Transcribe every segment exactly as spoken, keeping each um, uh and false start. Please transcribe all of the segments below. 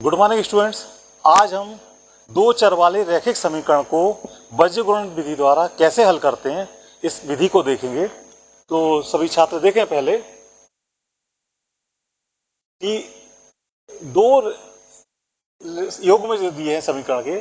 Good morning students. आज हम दो चर वाले रैखिक समीकरण को बीजगणित विधि द्वारा कैसे हल करते हैं इस विधि को देखेंगे। तो सभी छात्र देखें पहले कि दो योग में जो दिए हैं समीकरण के,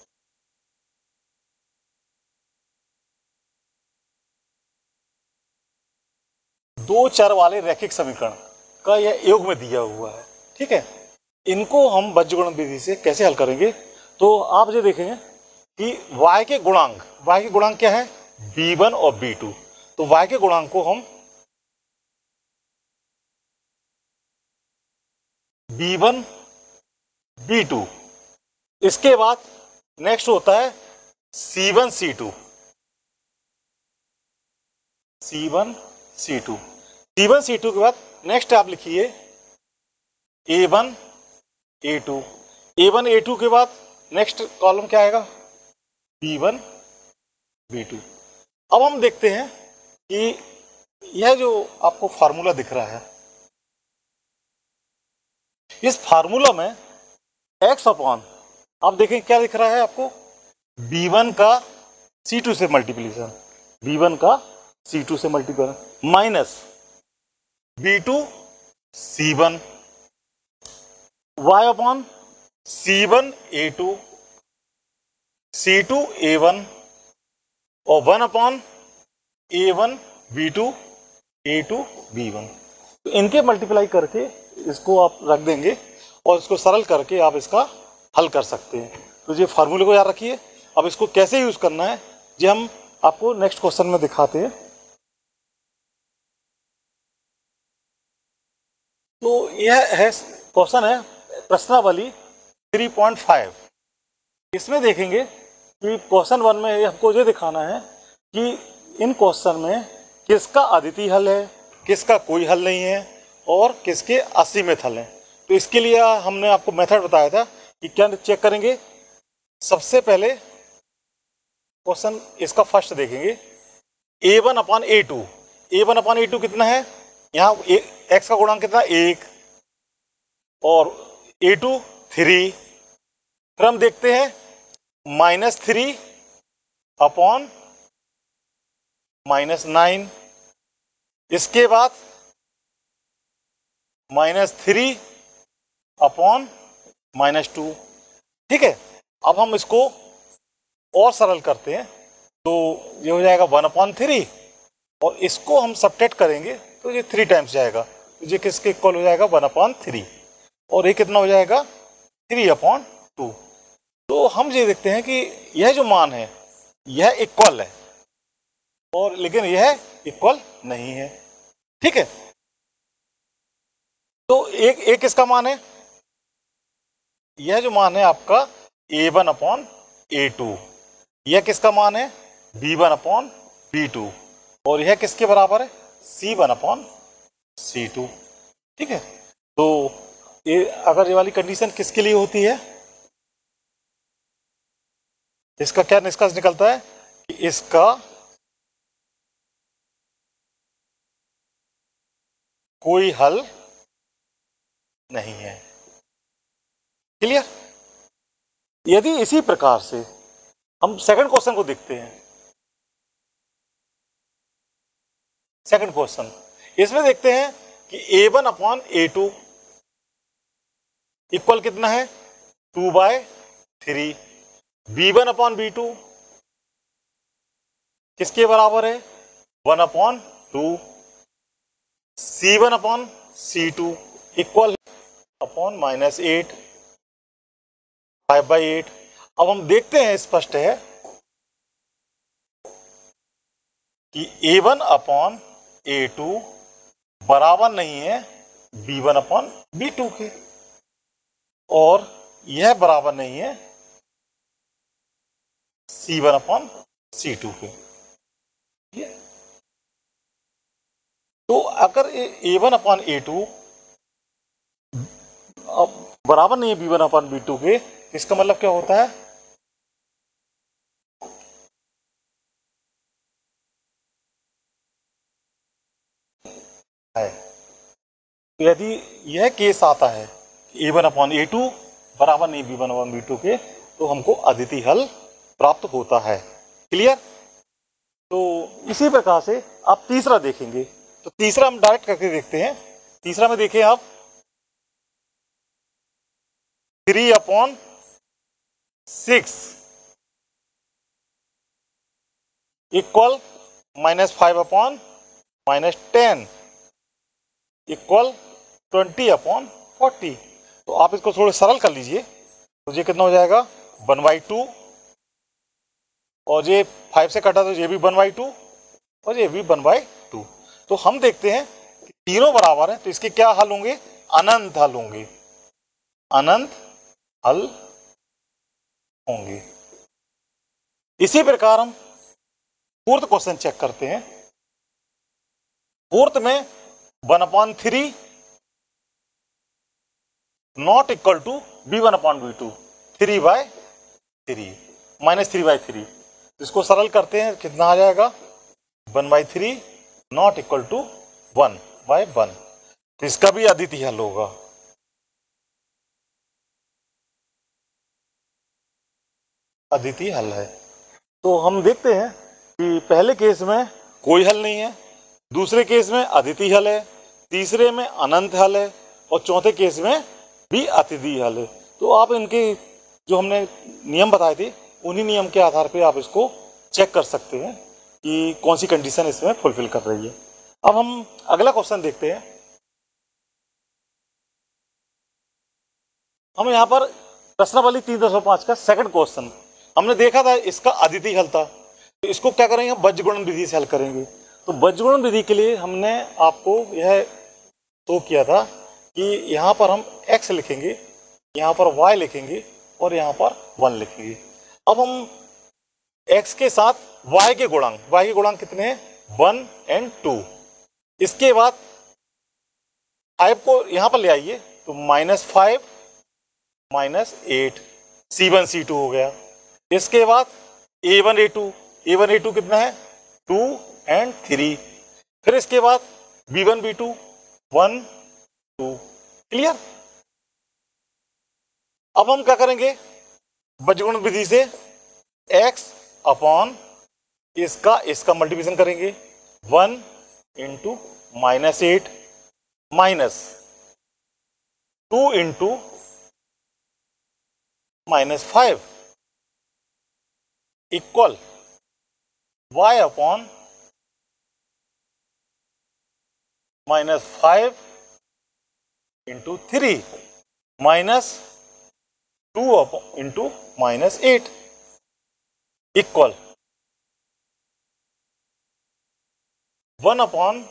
दो चर वाले रैखिक समीकरण का यह योग में दिया हुआ है। ठीक है, इनको हम बीजगणित विधि से कैसे हल करेंगे। तो आप जो देखेंगे कि y के गुणांक y के गुणांक क्या है, बी वन और बी टू। तो y के गुणांक को हम बी वन बी टू, इसके बाद नेक्स्ट होता है सी one C two, C one C two, C one C two के बाद नेक्स्ट आप लिखिए A one A two, A one A two के बाद नेक्स्ट कॉलम क्या आएगा, बी वन बी टू। अब हम देखते हैं कि यह जो आपको फार्मूला दिख रहा है, इस फार्मूला में x अपॉन, आप देखें क्या दिख रहा है आपको, बी वन का सी टू से मल्टीप्लीकेशन, बी वन का सी टू से multiplication minus B two C one, y upon C one A two, C two A one और one upon A one B two A two B one. तो इनके multiply करके इसको आप रख देंगे और इसको सरल करके आप इसका हल कर सकते हैं। तो ये फार्मूले को याद रखिए। अब इसको कैसे यूज करना है ये हम आपको नेक्स्ट क्वेश्चन में दिखाते हैं। तो यह है क्वेश्चन है प्रश्नावली थ्री पॉइंट फाइव। इसमें देखेंगे कि क्वेश्चन वन में हमको ये दिखाना है कि इन क्वेश्चन में किसका अद्वितीय हल है, किसका कोई हल नहीं है और किसके असीमित हल हैं। तो इसके लिए हमने आपको मेथड बताया था कि क्या चेक करेंगे। सबसे पहले क्वेश्चन इसका फर्स्ट देखेंगे, A one upon A two, A one upon A two कितना है, यहाँ एक्स का गुणांक कितना, एक, और ए टू थ्री। फिर हम देखते हैं minus three upon minus nine, इसके बाद minus three upon minus two. ठीक है, अब हम इसको और सरल करते हैं तो ये हो जाएगा वन अपॉन थ्री और इसको हम सब्ट्रैक्ट करेंगे तो ये थ्री टाइम्स जाएगा, तो ये किसके इक्वल हो जाएगा, वन अपॉन थ्री, और ये कितना हो जाएगा, थ्री अपॉन टू। तो हम ये देखते हैं कि यह जो मान है यह इक्वल है और लेकिन यह इक्वल नहीं है। ठीक है, तो एक एक किसका मान है, यह जो मान है आपका A one upon A two, यह किसका मान है, B one upon B two, और यह किसके बराबर है, सी वन अपॉन सी टू। ठीक है, तो ये अगर ये वाली कंडीशन किसके लिए होती है, इसका क्या निष्कर्ष निकलता है कि इसका कोई हल नहीं है। क्लियर। यदि इसी प्रकार से हम सेकंड क्वेश्चन को देखते हैं, सेकंड क्वेश्चन इसमें देखते हैं कि A one upon A two equal कितना है, two by three, B one upon B two किसके बराबर है, one upon two, C one upon C two equal upon minus eight, five by eight. अब हम देखते हैं, स्पष्ट है कि A one upon A two बराबर नहीं है B one upon B two के, और यह बराबर नहीं है सी वन अपॉन सी टू के। तो अगर A one upon A two बराबर नहीं है B one upon B two के, इसका मतलब क्या होता है, है। तो यदि यह केस आता है ए वन अपॉन ए टू बराबर नहीं B one upon B two के, तो हमको अद्वितीय हल प्राप्त होता है। क्लियर? तो इसी प्रकार से आप तीसरा देखेंगे, तो तीसरा हम डायरेक्ट करके देखते हैं। तीसरा में देखें आप, three upon six equal minus five upon minus ten equal twenty upon forty. तो आप इसको थोड़े सरल कर लीजिए, तो ये कितना हो जाएगा, वन बाई टू, और ये फाइव से कटा तो ये भी वन बाई टू, और ये भी वन बाई टू। तो हम देखते हैं कि तीनों बराबर हैं, तो इसके क्या हल होंगे, अनंत हल होंगे, अनंत हल होंगे। इसी प्रकार हम फोर्थ क्वेश्चन चेक करते हैं। फोर्थ में one upon three not equal to B one upon B two, three by three minus three by three. इसको सरल करते हैं, कितना आ जाएगा, one by three not equal to one by one. तो इसका भी अद्वितीय हल होगा। अद्वितीय हल है। तो हम देखते हैं कि पहले केस में कोई हल नहीं है, दूसरे केस में अद्वितीय हल है, तीसरे में अनंत हल है, और चौथे केस में भी अद्वितीय हल है। तो आप इनके जो हमने नियम बताए थे, उन्हीं नियम के आधार पे आप इसको चेक कर सकते हैं कि कौन सी कंडीशन इसमें फुलफिल कर रही है। अब हम अगला क्वेश्चन देखते हैं। हम यहाँ पर प्रश्नावली तीन दशमलव पाँच का सेकंड क्वेश्चन हमने देखा था, इसका अद्वितीय हल था। तो इसको क्या करेंगे, हम बज्रगुणन विधि से हल करेंगे। तो बज्रगुणन विधि के लिए हमने आपको यह तो किया था कि यहाँ पर हम x लिखेंगे, यहाँ पर y लिखेंगे, और यहाँ पर वन लिखेंगे। अब हम x के साथ y के गुणांक, y के गुणांक कितने हैं, वन एंड टू। इसके बाद फाइव को यहाँ पर ले आइए, तो minus five minus eight, C one C two हो गया। इसके बाद A one A two, A one A two कितना है, टू एंड थ्री। फिर इसके बाद B one B two, one two. Clear? अब हम क्या करेंगे, बज्रगुणन विधि से x अपॉन इसका इसका मल्टीप्लिकेशन करेंगे, one into minus eight minus two into minus five equal y upon minus five into three minus two upon into minus eight equal one upon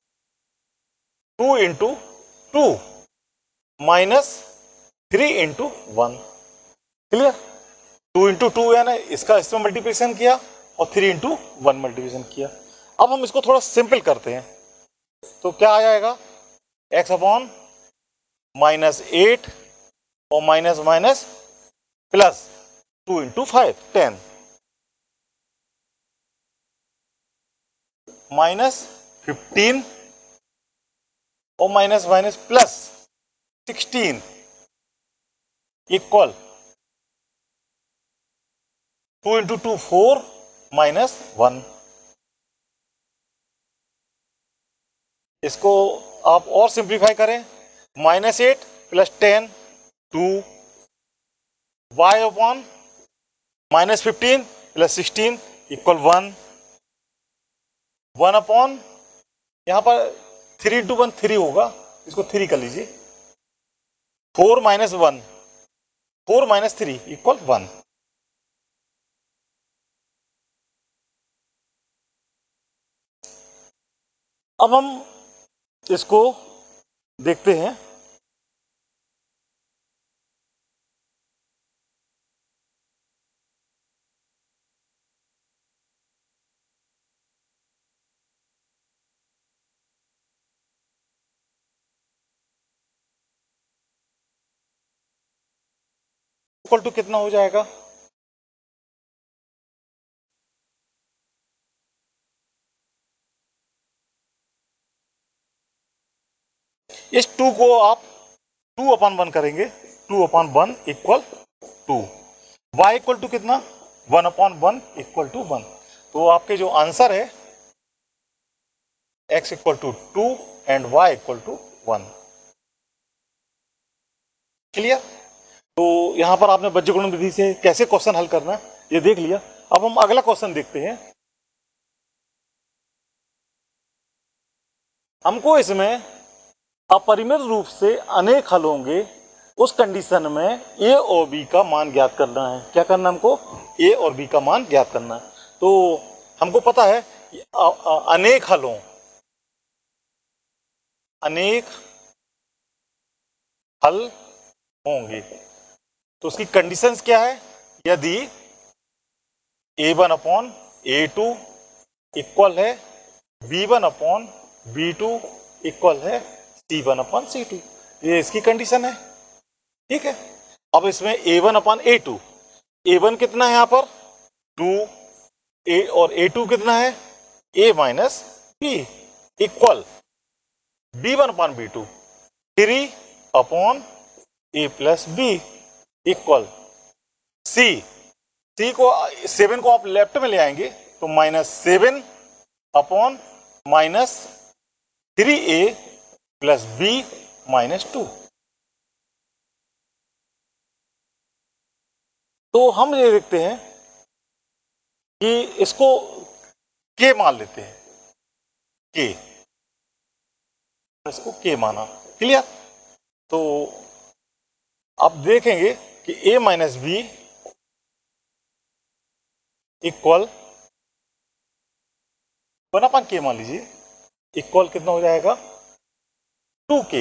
two into two minus three into one. Clear? Two into two है ना, इसका इसमें multiplication किया, और three into one multiplication किया। अब हम इसको थोड़ा सिंपल करते हैं, तो क्या आ जाएगा, एक्स अपॉन माइनस एट और minus minus plus two into five, ten, minus fifteen और minus minus plus sixteen equal two into two four minus one. इसको आप और सिंप्लीफाई करें, minus eight plus ten two, Y upon minus fifteen plus sixteen equal one, one upon यहां पर three into one three होगा, इसको three कर लीजिए, four minus one, four minus three equal one. अब हम इसको देखते हैं। इक्वल टू कितना हो जाएगा, इस टू को आप टू अपॉन वन करेंगे, two upon one equal two, y equal two कितना, one upon one equal to one. तो आपके जो आंसर है x equal two two and y equal to one. Clear? तो यहां पर आपने बीजगणित विधि से कैसे क्वेश्चन हल करना है ये देख लिया। अब हम अगला क्वेश्चन देखते हैं। हमको इसमें अपरिमित रूप से अनेक हल होंगे, उस कंडीशन में a और b का मान ज्ञात करना है। क्या करना है हमको? a और b का मान ज्ञात करना है। तो हमको पता है अ, अ, अनेक हलों अनेक हल होंगे, तो उसकी कंडीशंस क्या है? यदि a one upon A two equal है B one upon B two equal है सी वन अपॉन सी टू, ये इसकी कंडीशन है। ठीक है, अब इसमें a one upon A two, A one कितना है यहाँ पर टू, ए और ए टू कितना है a minus b equal b one upon B two three upon a plus b equal c, c को सेवन को आप लेफ्ट में ले आएंगे तो minus seven upon minus three a plus b minus two. तो हम ये देखते हैं कि इसको के मान लेते हैं, के, इसको के माना। क्लियर? तो आप देखेंगे कि a minus b equal one upon k मान लीजिए, इक्वल कितना हो जाएगा टू के,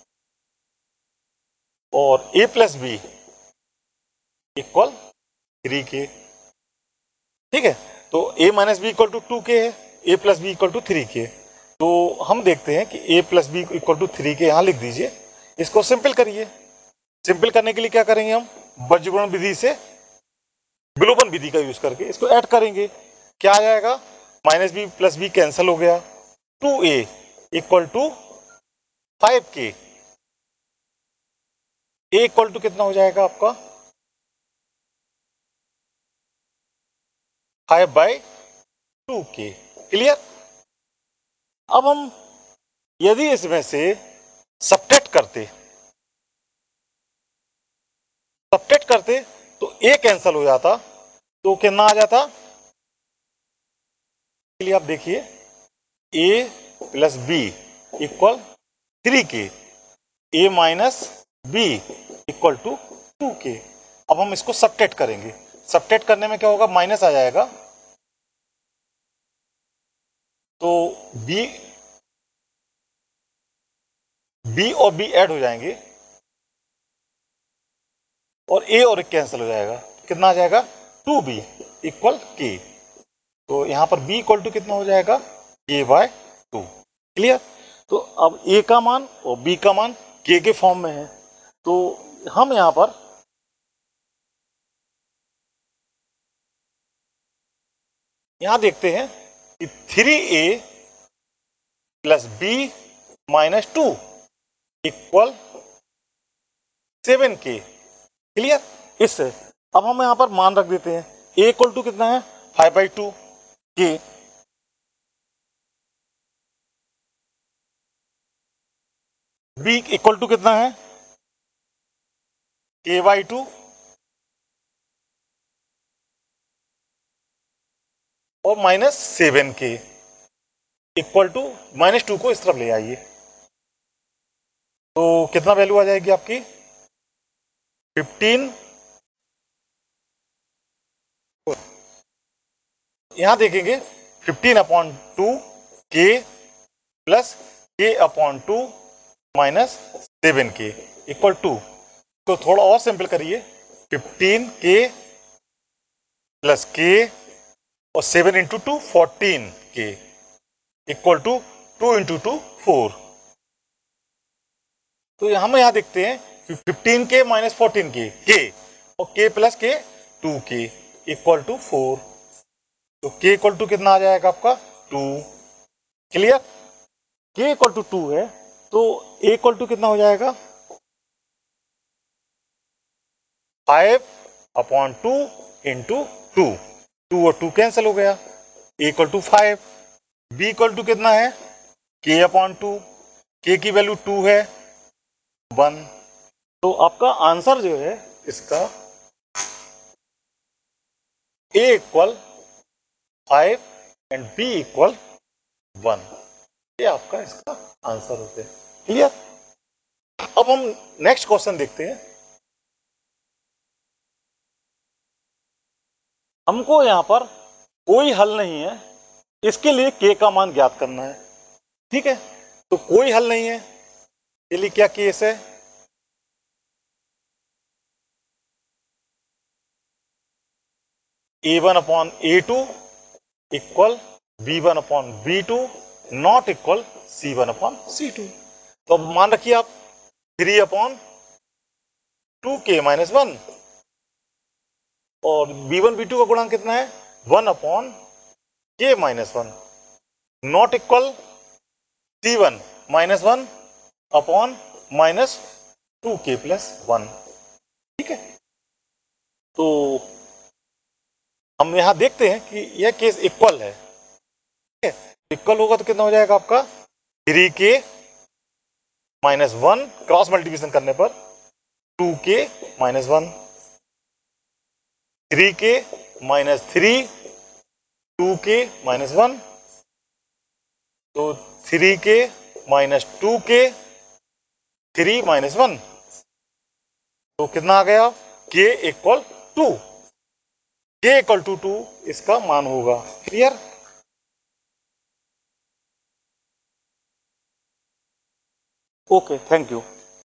और a plus b equal three k. ठीक है, तो a minus b equal two two k है, a plus b equal two three k. तो हम देखते हैं कि a plus b equal two three k यहां लिख दीजिए, इसको सिंपल करिए। सिंपल करने के लिए क्या करेंगे हम? बीजगणित विधि से विलोपन विधि का यूज करके इसको ऐड करेंगे। क्या आ जाएगा? Minus b plus b cancel हो गया, two a equal two five k, a equal two कितना हो जाएगा आपका five by two k. Clear? अब हम यदि इसमें से सब्ट्रैक्ट करते सब्ट्रैक्ट करते तो ए कैंसिल हो जाता, तो कितना आ जाता? लिए आप देखिए a plus b equal three k, a minus b equal two two k. अब हम इसको सब्ट्रैक्ट करेंगे, सब्ट्रैक्ट करने में क्या होगा? माइनस आ जाएगा, तो b b और b ऐड हो जाएंगे और a और कैंसिल हो जाएगा, कितना आ जाएगा? टू बी इक्वल के। तो यहां पर b इक्वल टू कितना हो जाएगा? के बाय टू। क्लियर? तो अब a का मान और b का मान k के फॉर्म में है, तो हम यहां पर यहां देखते हैं कि three a plus b minus two equal seven k. Clear? इससे अब हम यहां पर मान रख देते हैं, a इक्वल टू कितना है? Five by two k, b equal two कितना है? के बाई टू, और minus seven k equal two minus two को इस तरफ ले आइए, तो कितना वैल्यू आ जाएगी आपकी? फिफ्टीन। यहां देखेंगे fifteen upon two k plus k upon two minus seven k equal two. तो थोड़ा और सिंपल करिए, फिफ्टीन के प्लस के और seven into two fourteen k equal two two into two four. तो हम यहां देखते हैं फिफ्टीन के माइनस फोर्टीन के के और के प्लस के to k equal to four. तो के इक्वल टू कितना आ जाएगा आपका? Two. Clear? K equal two two है, तो ए इक्वल टू कितना हो जाएगा? Five upon two into two, two और टू कैंसिल हो गया, equal two five. B equal two कितना है, के अपॉन टू, के की वैल्यू टू है, वन। तो आपका आंसर जो है इसका a equal five and b equal one, ये आपका इसका आंसर होते हैं। क्लियर? अब हम नेक्स्ट क्वेश्चन देखते हैं। हमको यहां पर कोई हल नहीं है, इसके लिए के का मान ज्ञात करना है। ठीक है, तो कोई हल नहीं है, इसके लिए क्या केस है, ए one upon A two equal b one upon B two not equal c one upon C two. तो अब मान रखिए आप three upon two k minus one, और बी वन बी टू का गुणांक कितना है, one upon k minus one, not equal c one minus one upon minus two k plus one. ठीक है, तो हम यहां देखते हैं कि यह केस इक्वल है। ठीक है, इक्वल होगा तो कितना हो जाएगा आपका, three k minus one cross multiplication करने पर two k minus one, three k minus three, two k minus one, तो three k minus two k, three minus one, तो कितना आ गया, k equal two, k equal two two इसका मान होगा। क्लियर? Okay, thank you.